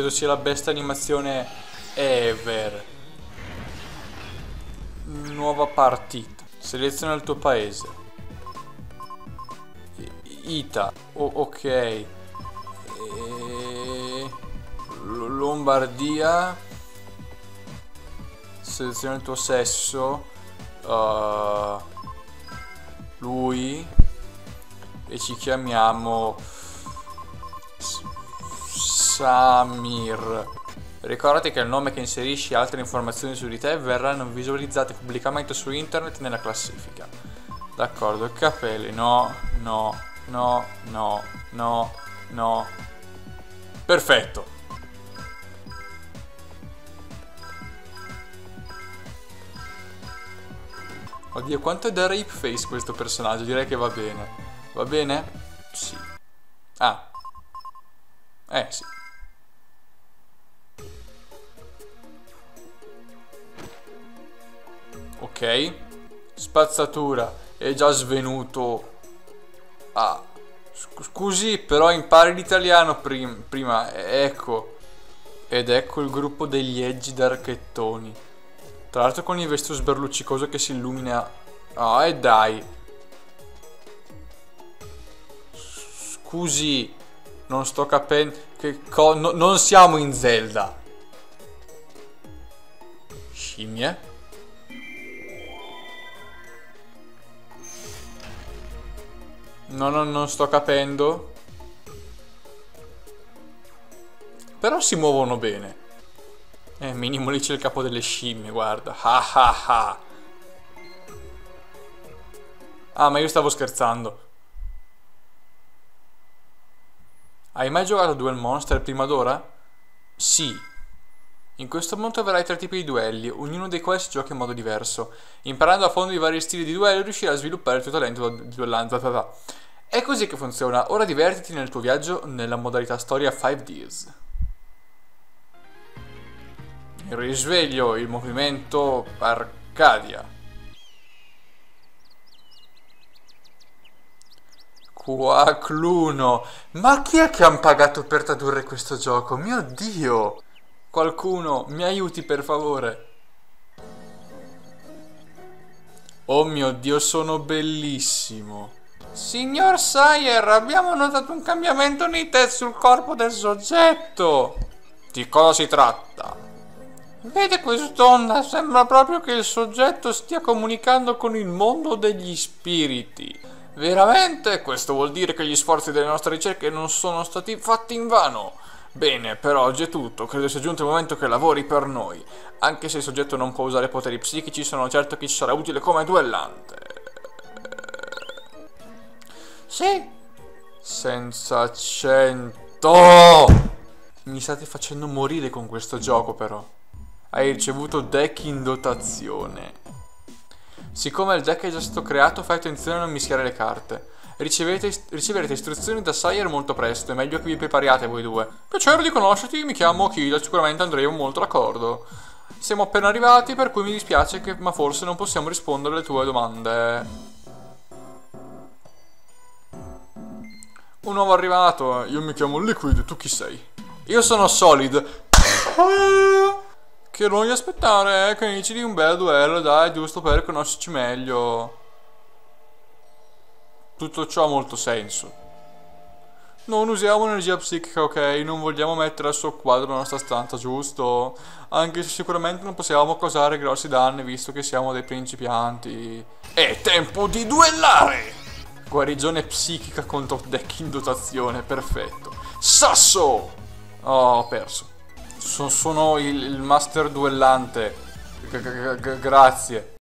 credo sia la best animazione ever. Nuova partita. Seleziona il tuo paese. Ita. Ok. Lombardia. Seleziona il tuo sesso. Lui. E ci chiamiamo Samir. Ricordati che il nome che inserisci e altre informazioni su di te verranno visualizzate pubblicamente su internet nella classifica. D'accordo, i capelli, no. Perfetto. Oddio, quanto è da rape face questo personaggio, direi che va bene. Va bene? Sì. Ah. Sì. Ok. Spazzatura. È già svenuto. Ah. Scusi, però impari l'italiano prima. Ecco. Ed ecco il gruppo degli edgy d'archettoni. Tra l'altro con il vestito sberluccicoso che si illumina. Ah, e dai. Scusi. Non sto capendo. Non siamo in Zelda. Scimmie? No, non sto capendo. Però si muovono bene. Minimo lì c'è il capo delle scimmie, guarda. Ah, ma io stavo scherzando. Hai mai giocato a Duel Monster prima d'ora? Sì. In questo mondo avrai 3 tipi di duelli, ognuno dei quali si gioca in modo diverso. Imparando a fondo i vari stili di duello riuscirai a sviluppare il tuo talento di duellante. È così che funziona. Ora divertiti nel tuo viaggio nella modalità storia 5Ds. Il risveglio, il movimento Arcadia. Quacluno. Ma chi è che han pagato per tradurre questo gioco? Mio Dio! Qualcuno, mi aiuti per favore. Oh mio Dio, sono bellissimo. Signor Sayer, abbiamo notato un cambiamento nei test sul corpo del soggetto. Di cosa si tratta? Vede quest'onda? Sembra proprio che il soggetto stia comunicando con il mondo degli spiriti. Veramente? Questo vuol dire che gli sforzi delle nostre ricerche non sono stati fatti invano. Bene, per oggi è tutto. Credo sia giunto il momento che lavori per noi. Anche se il soggetto non può usare poteri psichici, sono certo che ci sarà utile come duellante. Sì. Senza accento. Mi state facendo morire con questo gioco, però. Hai ricevuto deck in dotazione. Siccome il deck è già stato creato, fai attenzione a non mischiare le carte. Riceverete istruzioni da Sayer molto presto, è meglio che vi prepariate voi due. Piacere di conoscerti, mi chiamo Akira, sicuramente andremo molto d'accordo. Siamo appena arrivati, per cui mi dispiace ma forse non possiamo rispondere alle tue domande. Un nuovo arrivato, io mi chiamo Liquid, tu chi sei? Io sono Solid. Che non gli aspettare, che inizi di un bel duello, dai, giusto per conoscerci meglio. Tutto ciò ha molto senso. Non usiamo energia psichica, ok? Non vogliamo mettere al suo quadro la nostra stanza, giusto? Anche se sicuramente non possiamo causare grossi danni, visto che siamo dei principianti. È tempo di duellare! Guarigione psichica contro deck in dotazione, perfetto. Sasso! Oh, ho perso. Sono il master duellante. Grazie.